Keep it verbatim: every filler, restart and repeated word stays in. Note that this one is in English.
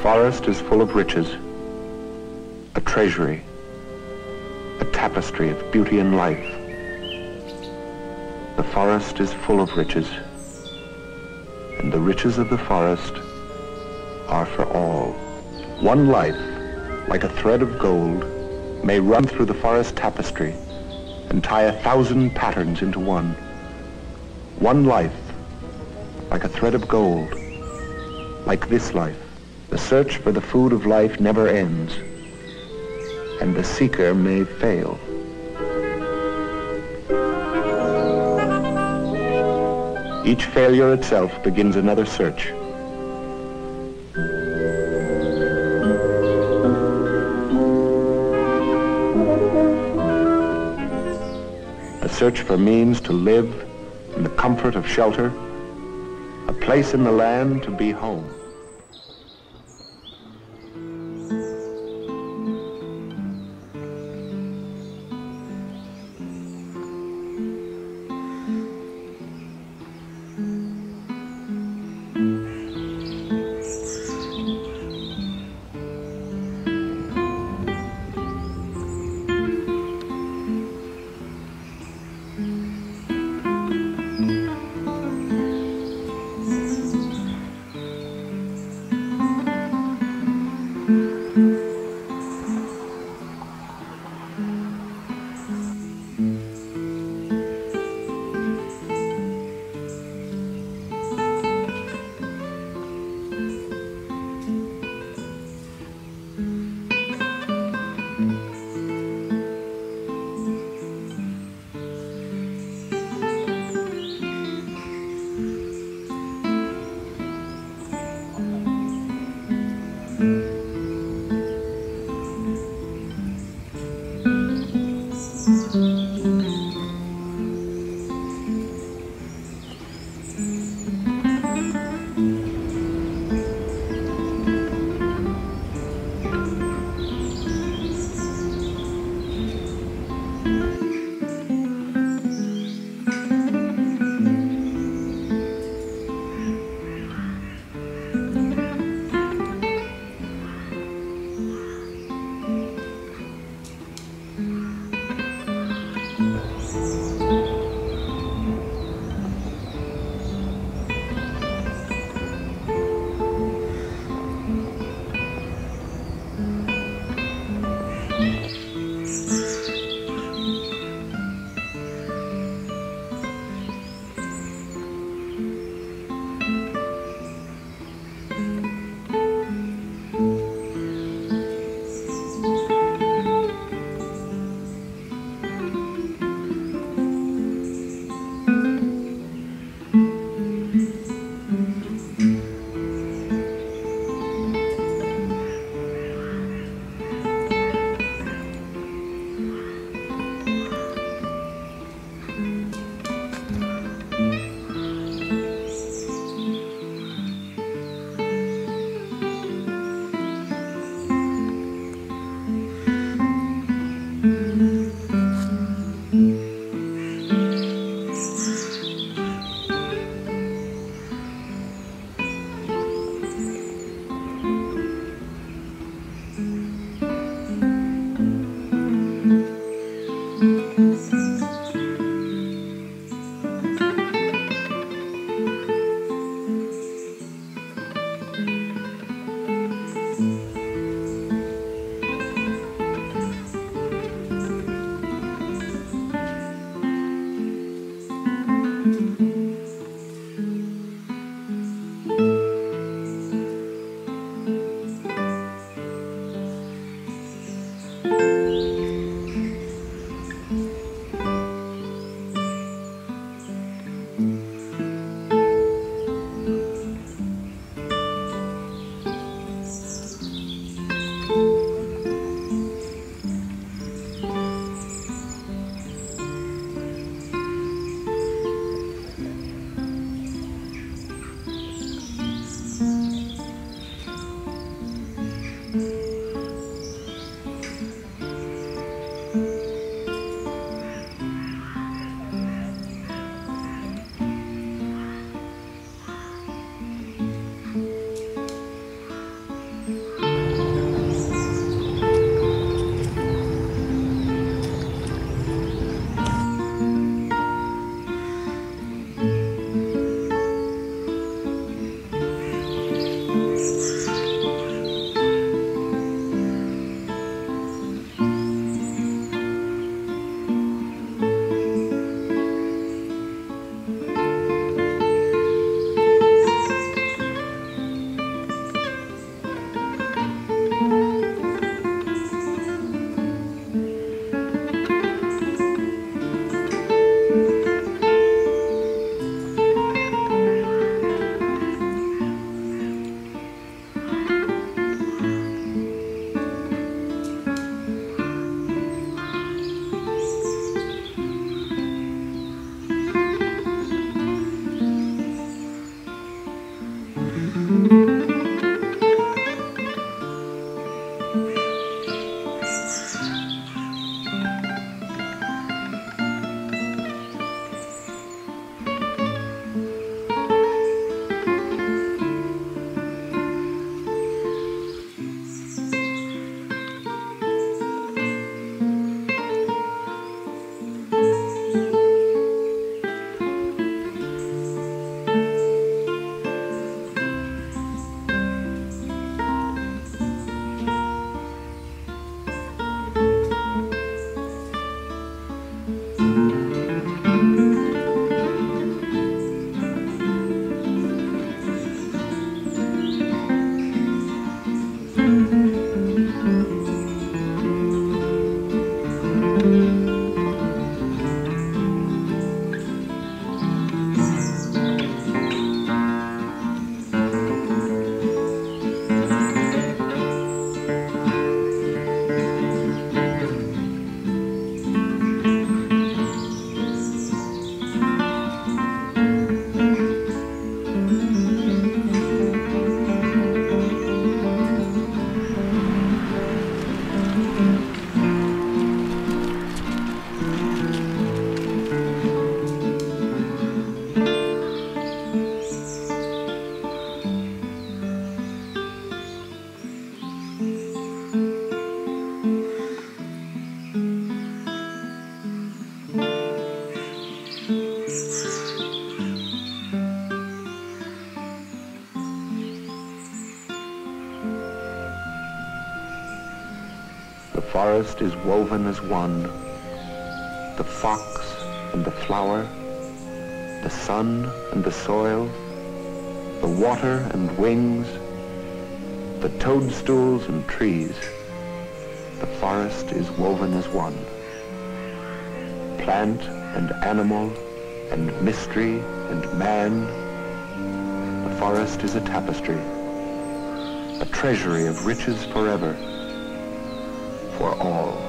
forest is full of riches, a treasury, a tapestry of beauty and life. The forest is full of riches, and the riches of the forest are for all. One life, like a thread of gold, may run through the forest tapestry and tie a thousand patterns into one. One life, like a thread of gold, like this life. The search for the food of life never ends, and the seeker may fail. Each failure itself begins another search. A search for means to live in the comfort of shelter, a place in the land to be home. forest is woven as one. The fox and the flower, the sun and the soil, the water and wings, the toadstools and trees. The forest is woven as one. Plant and animal and mystery and man, the forest is a tapestry, a treasury of riches forever, for all.